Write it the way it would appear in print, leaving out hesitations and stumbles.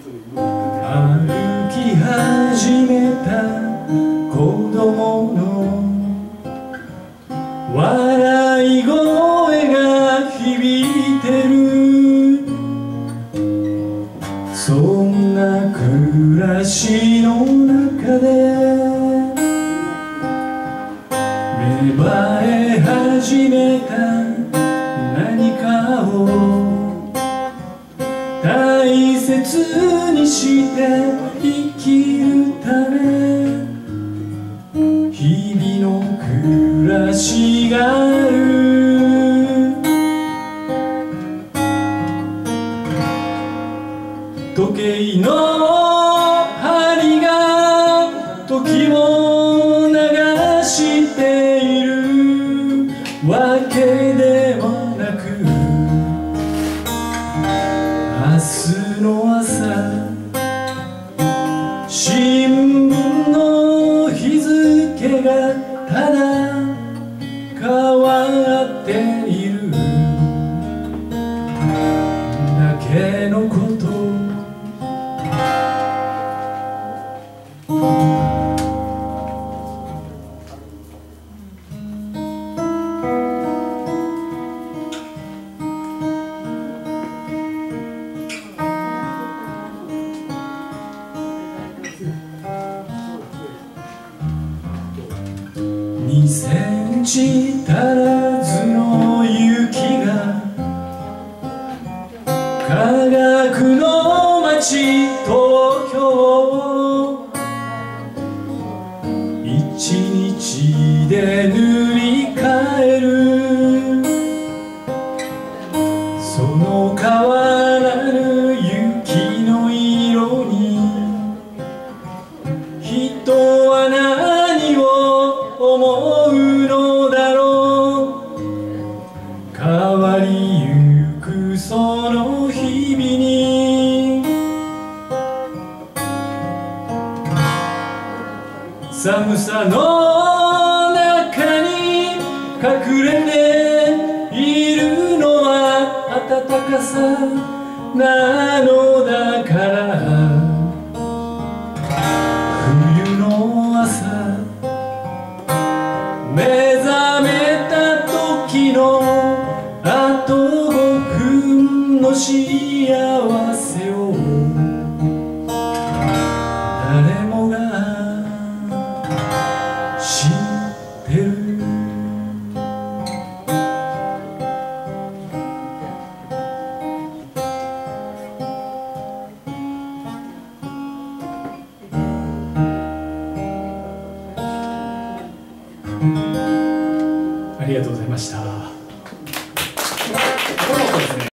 歩き始めた子供の笑い声が響いてる。そんな暮らしの中で芽生え始めた何かを大切にして生きるため、日々の暮らしがある。時計の針が時を流しているわけではなく、明日の朝新聞の日付がただ変わっているだけのこと。2センチ足らずの雪が科学の街東京、一日で塗り替える。その変わらぬ雪の色に人は何を思うのだろう。変わりゆくその日々に寒さの中に隠れているのは暖かさなのだから。冬の朝目覚めた時のあと5分の幸せを誰もが知ってる。ありがとうございました。